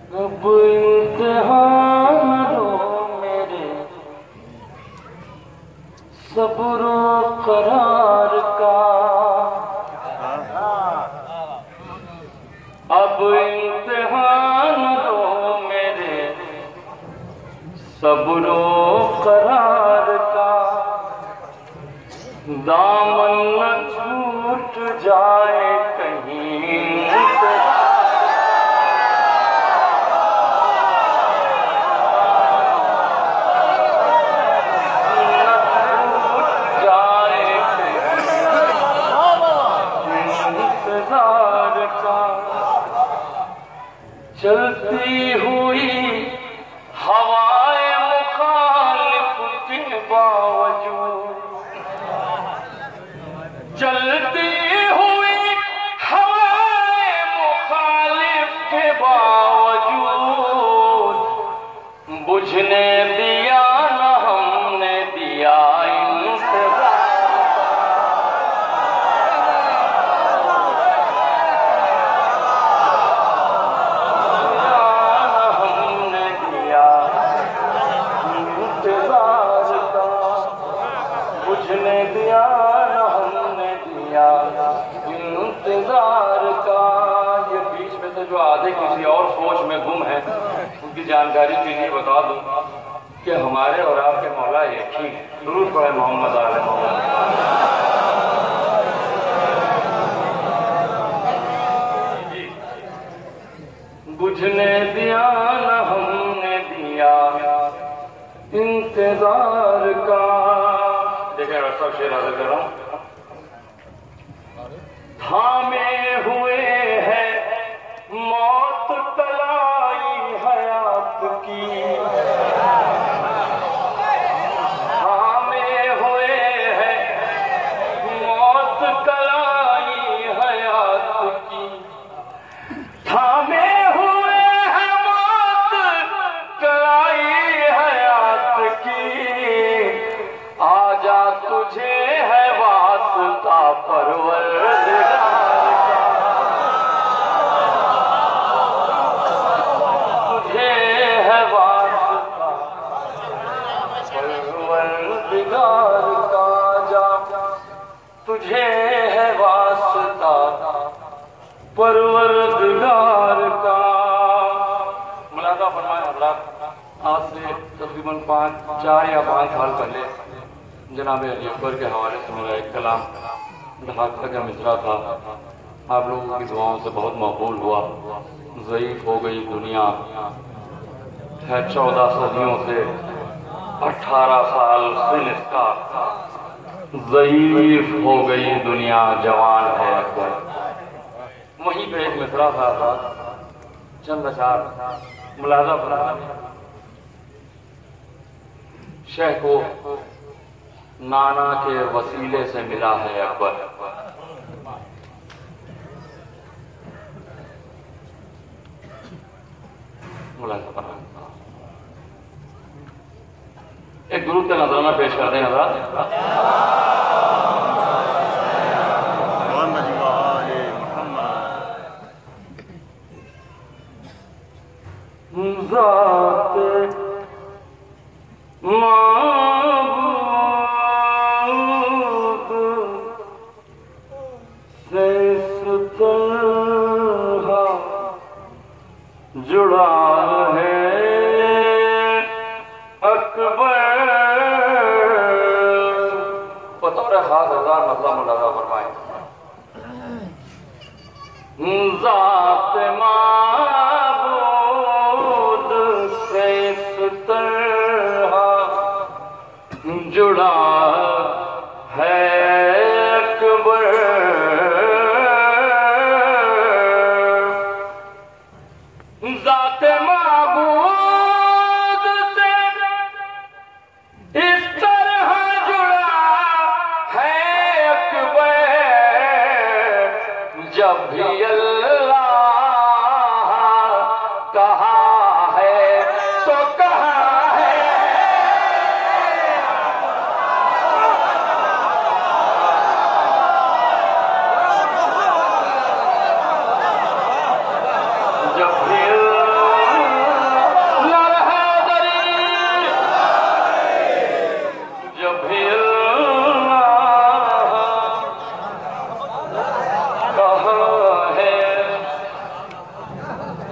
अब इम्तिहान लो मेरे सब्र करार का, अब इम्तिहान लो मेरे सब्र करार का, दामन न छूट जाए कहीं चलती हुई हवाए मुखालिफ के बावजूद, चलती हुई हवाए मुखालिफ के बावजूद, बुझने दिया न हमने दिया इंतजार, बुझने दिया न हमने दिया इंतजार का। ये बीच में से जो आधे किसी और सोच में गुम है, उनकी जानकारी के लिए बता दूं कि हमारे और आपके मौला एक ही है। दुरूद पढ़े मोहम्मद आले मोहम्मद। बुझने दिया न हमने दिया इंतजार का। देखिए सब शेर हाजिर कर रहा हूं। थामे हुए हैं मौत तलाई हयात की, थामे हुए हैं मौत तलाई हयात की, थामे हुए हैं मौत तलाई हयात की, आजा तुझे है वास्ता परवरदिगार का, तुझे है वास्ता परवरदिगार का, जा तुझे है वास्ता परवरदिगार का। मुलाज़ा फरमाए हज़रात, आज से तकरीबन 4 या 5 साल पहले जनाब अली अकबर के हवाले से मेरा एक कलाम ढाका का मिसरा था। आप लोगों की दुआओं से बहुत मकबूल हुआ। ज़ईफ़ हो गई दुनिया है 14 सदियों से 18 साल सिन इसका, ज़ईफ़ हो गई दुनिया जवान है अकबर। वहीं पे एक मिसरा था, चंद अशार मुलाज़ा फरमाए। शेख को नाना के वसीले से मिला है अकबर, एक दुरूद का नजराना पेश करते हैं हज़रात। जुड़ा है अकबर, बतौर खास हजार मतलब मुलाज़ा फरमाए। ज़ात माबूद से इस तरह जुड़ा है अकबर, ज़ात माबूद से इस तरह जुड़ा है अकबर, जब भी अल्लाह कहा है तो कहा है, जब भी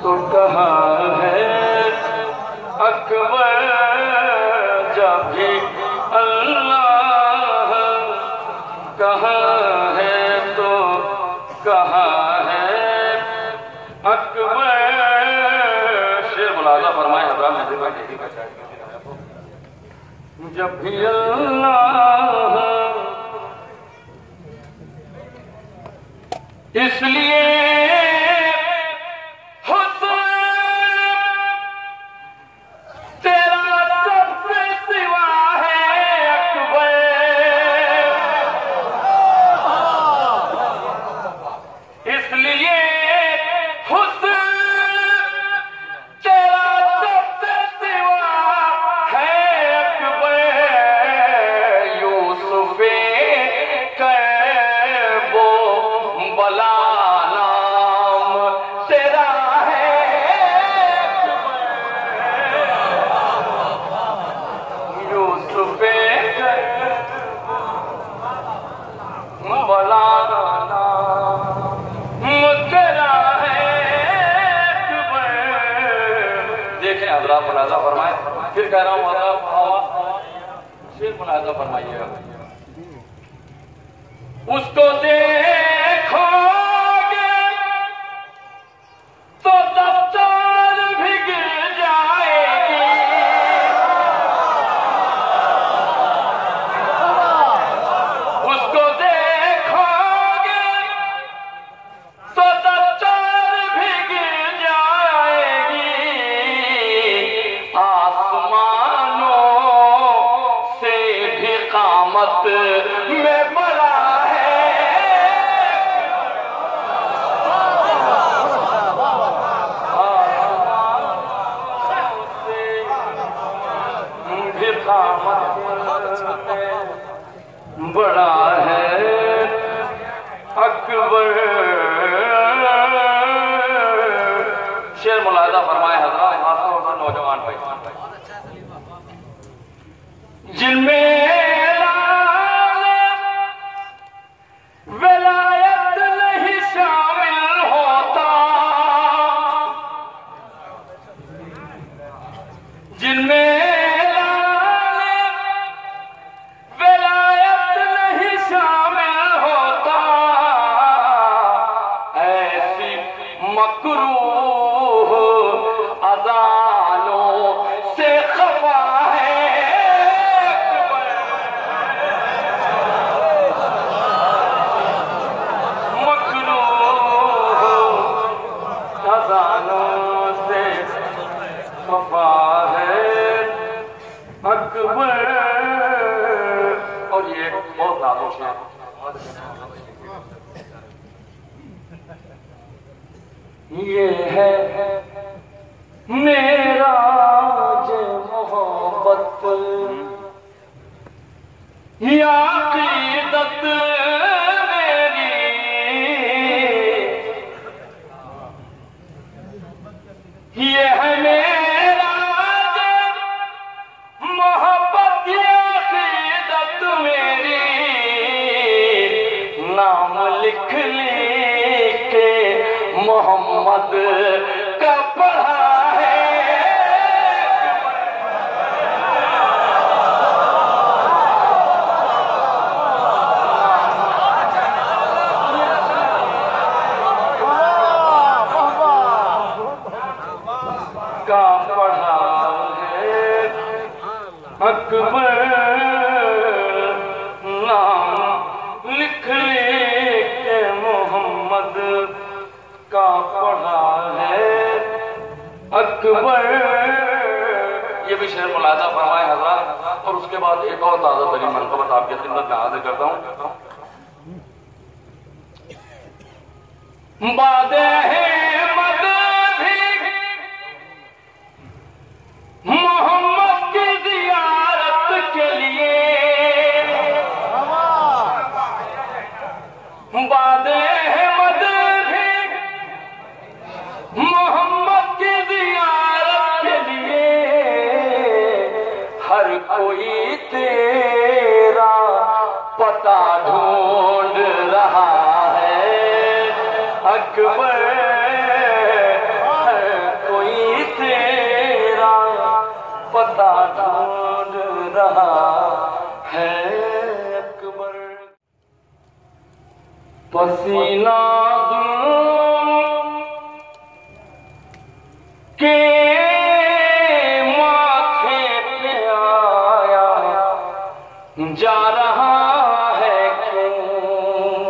तो कहाँ है अकबर, जब भी अल्लाह कहाँ है तो कहाँ है अकबर। शेर मुलाजा फरमाए हज़रत नज़ीर भाई यही का शायद, जब भी अल्लाह, इसलिए मुलाजा फरमाए। फिर कह रहा हूँ शेर मुलाजा फरमाइएगा। उसको देखोगे तो दफ्तर भी गिर जाएगी, उसको देखोगे तो दफ्तर भी गिर जाएगी, आसमानों से भी कामत में बड़ा है, आसमानों से भी कामत में बड़ा है अकबर। शेर मुलाजा फरमाए हज़रत नौजवान भाई, जिनमें विलायत नहीं शामिल होता, जिनमें विलायत नहीं शामिल होता, ऐसी मकरूह अज़ानों से खफा है, मकरूह अज़ानों से खफा है अकबर। और ये बहुत नाज़ुक है, ये है मेरा जे मोहब्बत, ये अक़ीदत मेरी, ये है मेरा जे मोहब्बत, ये अक़ीदत मेरी, नाम लिख लिख के मोहम्मद का पढ़ा है, का पढ़ा है अकबर, नाम लिख लिख के मोहम्मद का पढ़ा है अकबर। ये भी शेर मुलाजा फरमाए हज़रत। और उसके बाद एक और ताज़ा तरीन मनक़बत आपके खिदमत में हाज़िर करता हूँ। बादे मद भी मोहम्मद की ज़ियारत के लिए, बादे मद भी मोहम्मद की ज़ियारत के लिए, हर कोई तेरा पता ढूंढ रहा है अकबर, हर पता ढूंढ रहा है अकबर। पसीना के माथे पे आया जा रहा है क्यों।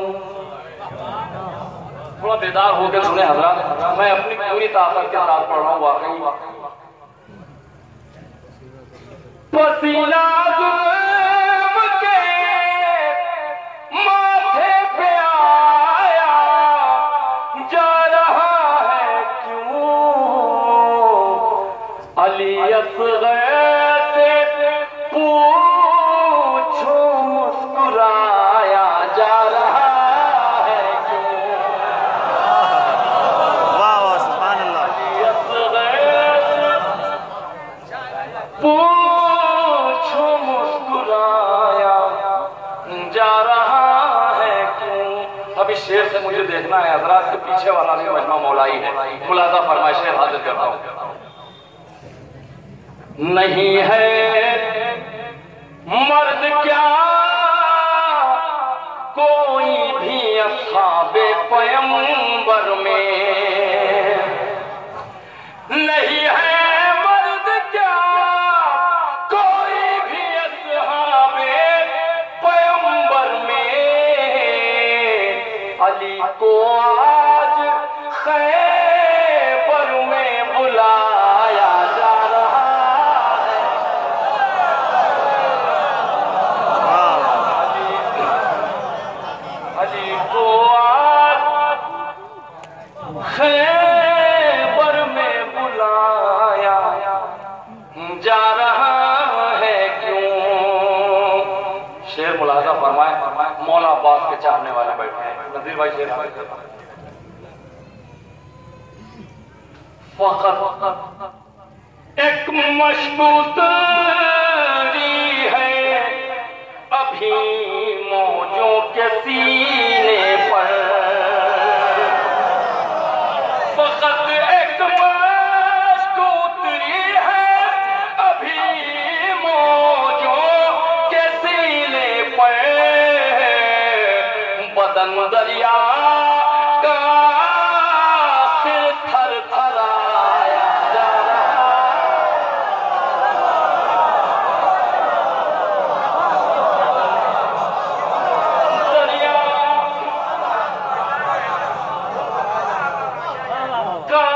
थोड़ा बेदार होकर सुने हजरात, मैं अपनी पूरी ताकत के साथ पढ़ रहा हूँ वाकई। पसीना जुल्म के माथे पे आया जा रहा है क्यों। अली असग़र से पूछो मुस्कुराया जा रहा है क्यों। वाह वाह सुभान अल्लाह। अली असग़र से पूछो मुस्कुराया जा रहा है क्यों। अब इस शेर से मुझे देखना है हजरात के पीछे वाला भी मजमा मौलाई है। खुलासा फरमाइशें हाजिर करता हूँ। नहीं है मर्द क्या कोई भी अस्हाबे पैगंबर में। नहीं है मर्द क्या कोई भी अस्हाबे पैगंबर में। अली को आज खैबर में बुलाया जा रहा है। अली को आज खैबर में बुलाया जा रहा है क्यों। शेर मुलाजा फरमाए, मौला अब्बास के चाहने वाले बैठे हैं। नज़ीर भाई शेर फकत एक मशबूती है अभी मौजों के सीने पर। फकत एक मशबूती है अभी मौजों के सीने पर। बदन दरिया का थर थराया जा रहा। दरिया का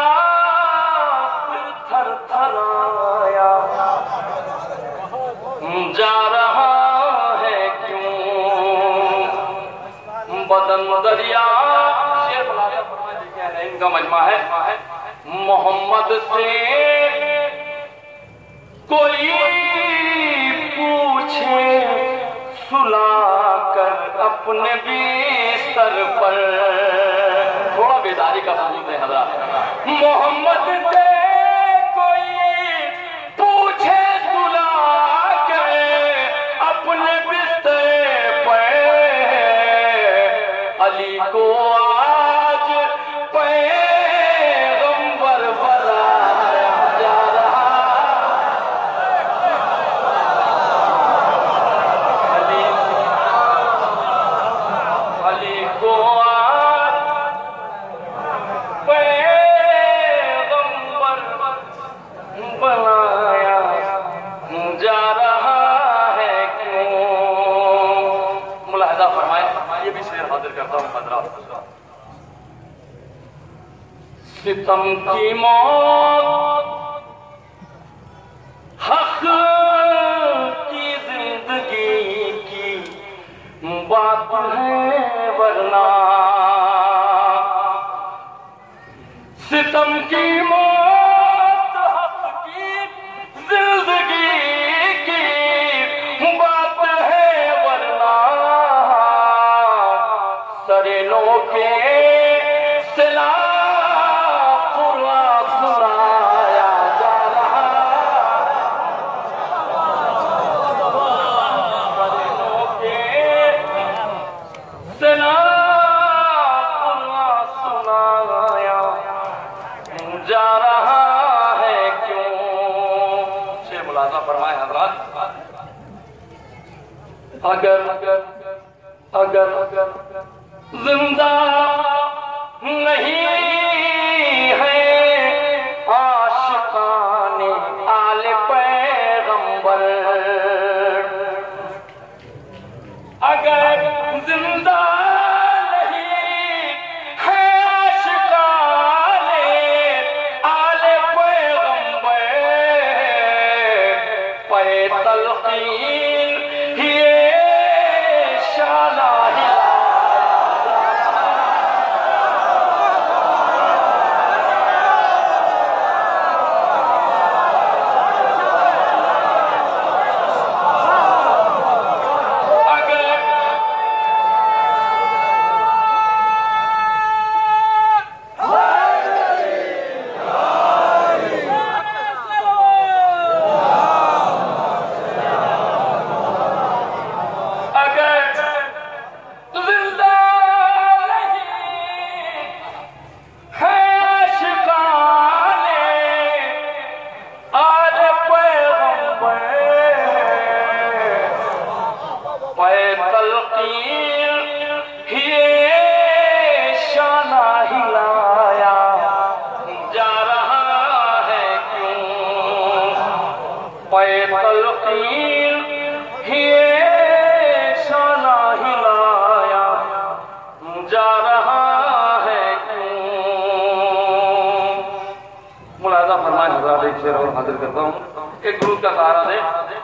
थर थराया जा रहा है क्यों। बदन दरिया शेर बुलाया फरमाए। देखिए इनका मजमा है। मोहम्मद से कोई पूछे सुला कर अपने बिस्तर पर। थोड़ा बेदारी का सबूत है हजरात। मोहम्मद से कोई पूछे सुला कर अपने बिस्तर पर। अली को आज पैगंबर बनाया जा रहा। अली को आज पैगंबर बनाया जा रहा है क्यों। मुलाहिजा फरमाए, ये भी शेर हाजिर करता हूँ हजरात। सितम की मौत हक की जिंदगी की बात है वरना। सितम की मौत हक की जिंदगी की बात है वरना। सरेनों के सिला सुनाया जा रहा। सरेनों के सिला सुनाया जा रहा है क्यों। शेर मुलाजा अगर अगर जिंदा नहीं है आशिकाने आले पैगंबर, अगर जिंदा नहीं है आशिकाने आले पैगंबर, पे तलकीन ये शाना शेर और हाजिर करता हूँ। एक गुरु का सहारा दे।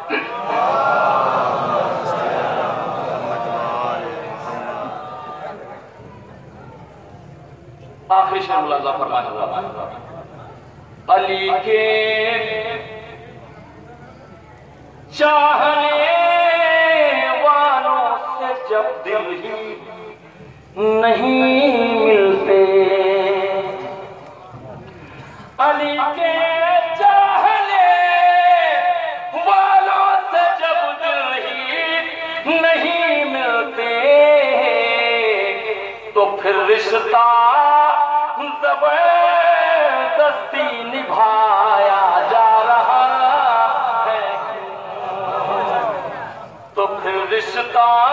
आखिरी शेर मुलाजा फरमाने वाला अली के चाहने वालों से जब दिल ही नहीं मिलते, अली के चाहने वालों से जब दिल ही नहीं मिलते, तो फिर रिश्ता जबरदस्ती निभाया जा रहा है, तो फिर रिश्ता